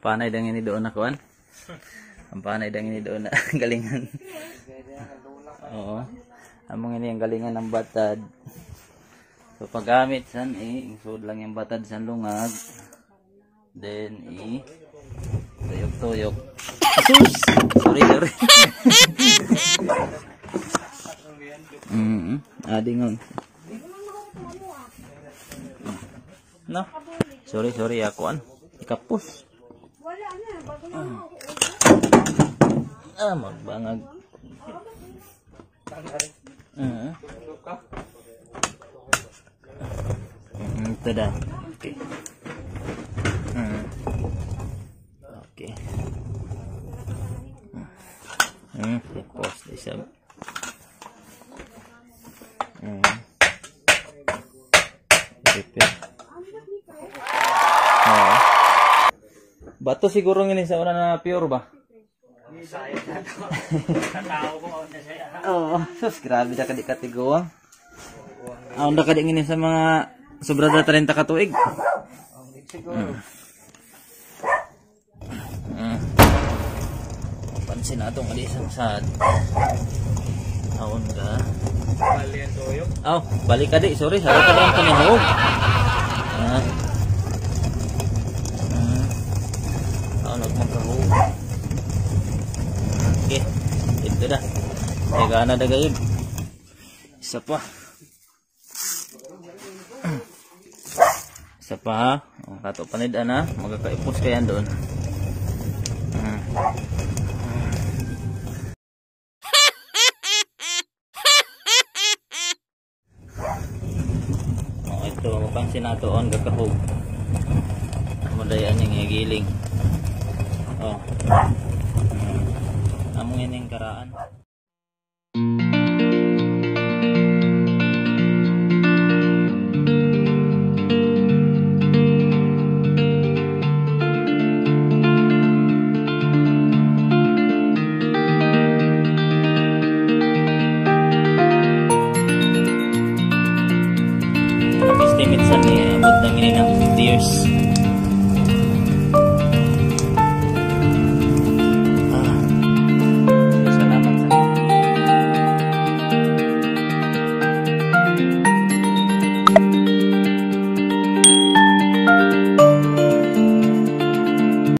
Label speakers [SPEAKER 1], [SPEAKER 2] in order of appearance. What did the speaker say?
[SPEAKER 1] panay dang ini doon na kuan. Ang panay dang ini doon na galingan. Oo. Among ini ang galingan ng batad. So paggamit san insud lang yung batad sa lungag. Then tuyok-tuyok. Sorry. Adingon. No. Sorry ako ikapos.
[SPEAKER 2] Wala na, bago na ako.
[SPEAKER 1] Magbangag. Ito dah. Okay. Okay. Post isa. Bato siguro ngini sa una na pure ba? Oo, sus grabe da kadi katiguang. Onda kadi ngini sa mga sobra da 30 ka tuig. Pansin atong alisang sad. Aon ka.
[SPEAKER 3] Bali ang tuyok.
[SPEAKER 1] Balik ka di, sorry, sarap ka lang panihog. Magkahug. Okay, ito na. Teka na dagayib. Isa pa. Isa pa ha. Kato panid na. Magkakaipos ka yan doon. Ito, mapansin na ito on kakahug. Madayan yung giling. Among ining karaan. Estimate sa ni abot ng ini ng 50 years.